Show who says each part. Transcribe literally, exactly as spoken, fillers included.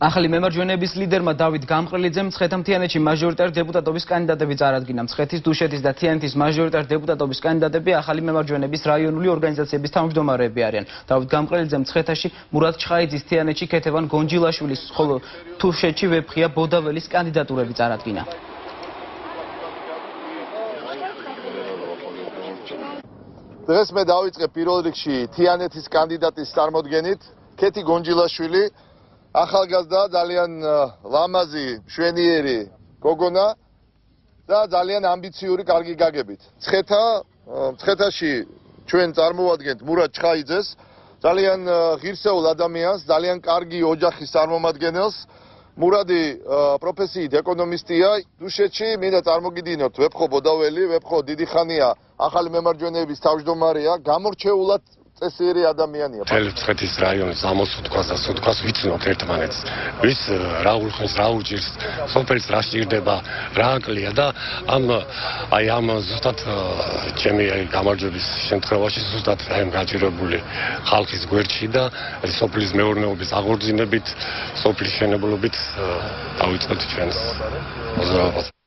Speaker 1: ახალი მემარჯვენეების ლიდერმა დავით გამყრელიძემ მცხეთა-მთიანეთში მაჟორიტარ დეპუტატობის კანდიდატები წარადგინა. მცხეთის, დუშეთის და თიანეთის მაჟორიტარ დეპუტატობის კანდიდატები ახალი მემარჯვენეების რაიონული ორგანიზაციების თავმჯდომარეები არიან. დავით გამყრელიძემ მცხეთაში მურად ჩხაიძის, თიანეთში ქეთევან გონჯილაშვილის, ხოლო თუშეთში ვეფხია ბოდაველის კანდიდატურები წარადგინა.
Speaker 2: დღეს მე დავიწყე პირველ რიგში თიანეთის კანდიდატის წარმოდგენით, ქეთი გონჯილაშვილი, ახალგაზრდა, ძალიან ლამაზი, მშვენიერი გოგონა და ძალიან ამბიციური, კარგი გაგებით. მცხეთა, მცხეთაში ჩვენ წარმოვადგენთ მურად ჩხაიძეს, ძალიან ღირსეულ ადამიანს, ძალიან კარგი ოჯახის წარმომადგენელს. მურადი პროფესიით ეკონომისტია. დუშეთში მინდა წარმოგიდგინოთ ვეფხო ბოდაველი, ვეფხო დიდი ხანია ახალი მემარჯვენეების თავმჯდომარეა, გამორჩეულად წესიერი ადამიანია.
Speaker 3: მთელი მცხეთის რაიონის ამოსუთქვას და სუთქვას ვიცნობთ ერთმანეთს. ვის რა ურხევს, რა უჭირს, სოფელს რა სჭირდება, რა აკლია და ამ აი ამ ზუსტად ჩემი გამარჯვების შემთხვევაში ზუსტად აი გაჭირებული ხალხის გვერდში და სოფლის მეურნეობის აღორძინებით, სოფლის მშენებლობით დავიწყეთ ჩვენს მოზრაობას.